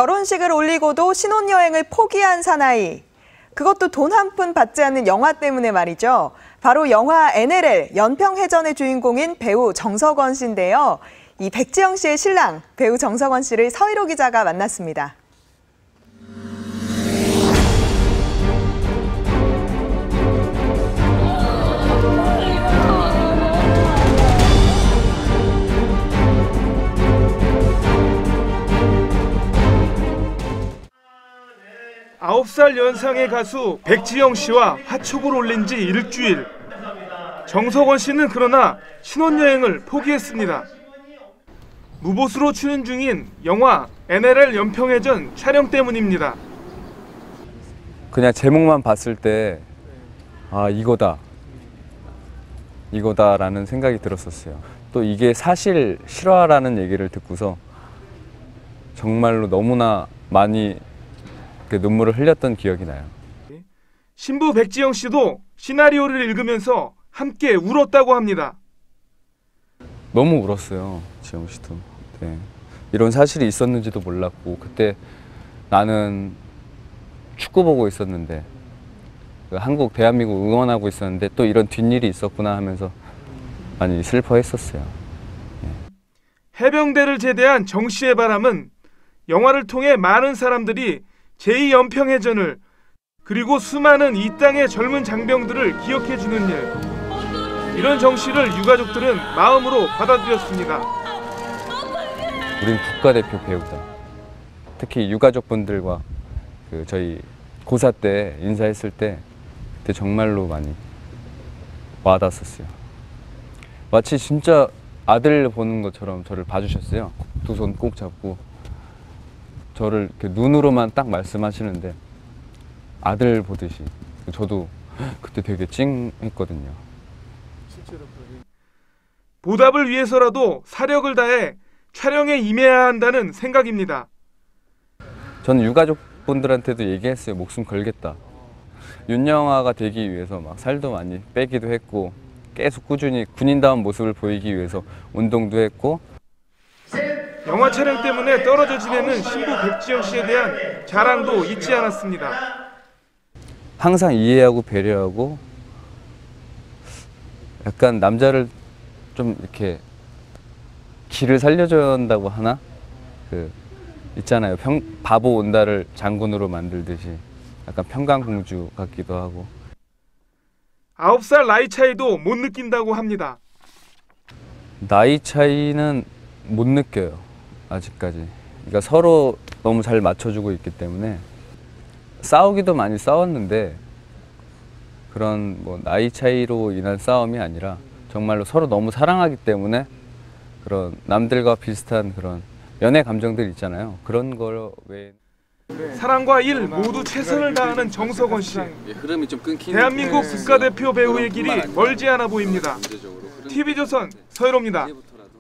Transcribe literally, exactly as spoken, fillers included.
결혼식을 올리고도 신혼여행을 포기한 사나이. 그것도 돈 한 푼 받지 않는 영화 때문에 말이죠. 바로 영화 엔엘엘 연평해전의 주인공인 배우 정석원 씨인데요. 이 백지영 씨의 신랑 배우 정석원 씨를 서희로 기자가 만났습니다. 아홉 살 연상의 가수 백지영 씨와 화촉을 올린 지 일주일. 정석원 씨는 그러나 신혼여행을 포기했습니다. 무보수로 출연 중인 영화 엔엘엘 연평해전 촬영 때문입니다. 그냥 제목만 봤을 때 아, 이거다. 이거다라는 생각이 들었었어요. 또 이게 사실 실화라는 얘기를 듣고서 정말로 너무나 많이 눈물을 흘렸던 기억이 나요. 신부 백지영 씨도 시나리오를 읽으면서 함께 울었다고 합니다. 너무 울었어요, 지영 씨도. 네. 이런 사실이 있었는지도 몰랐고 그때 나는 축구 보고 있었는데 한국, 대한민국 응원하고 있었는데 또 이런 뒷일이 있었구나 하면서 많이 슬퍼했었어요. 네. 해병대를 제대한 정 씨의 바람은 영화를 통해 많은 사람들이 제이 연평해전을 그리고 수많은 이 땅의 젊은 장병들을 기억해주는 일. 이런 정 씨를 유가족들은 마음으로 받아들였습니다. 우린 국가대표 배우다. 특히 유가족분들과 그 저희 고사 때 인사했을 때 그때 정말로 많이 와닿았었어요. 마치 진짜 아들 보는 것처럼 저를 봐주셨어요. 두 손 꼭 잡고 저를 이렇게 눈으로만 딱 말씀하시는데 아들 보듯이. 저도 그때 되게 찡했거든요. 보답을 위해서라도 사력을 다해 촬영에 임해야 한다는 생각입니다. 저는 유가족분들한테도 얘기했어요. 목숨 걸겠다. 윤영아가 되기 위해서 막 살도 많이 빼기도 했고 계속 꾸준히 군인다운 모습을 보이기 위해서 운동도 했고 영화 촬영 때문에 떨어져 지내는 신부 백지영 씨에 대한 자랑도 잊지 않았습니다. 항상 이해하고 배려하고 약간 남자를 좀 이렇게 기를 살려줘야 한다고 하나? 그 있잖아요. 평, 바보 온다를 장군으로 만들듯이 약간 평강공주 같기도 하고. 아홉 살 나이 차이도 못 느낀다고 합니다. 나이 차이는 못 느껴요. 아직까지. 그러니까 서로 너무 잘 맞춰주고 있기 때문에 싸우기도 많이 싸웠는데 그런 뭐 나이 차이로 인한 싸움이 아니라 정말로 서로 너무 사랑하기 때문에 그런 남들과 비슷한 그런 연애 감정들 있잖아요. 그런 걸 왜 사랑과 일 모두 최선을 다하는 정석원 씨. 대한민국 국가대표 배우의 길이 멀지 않아 보입니다. 티비조선 서희로입니다.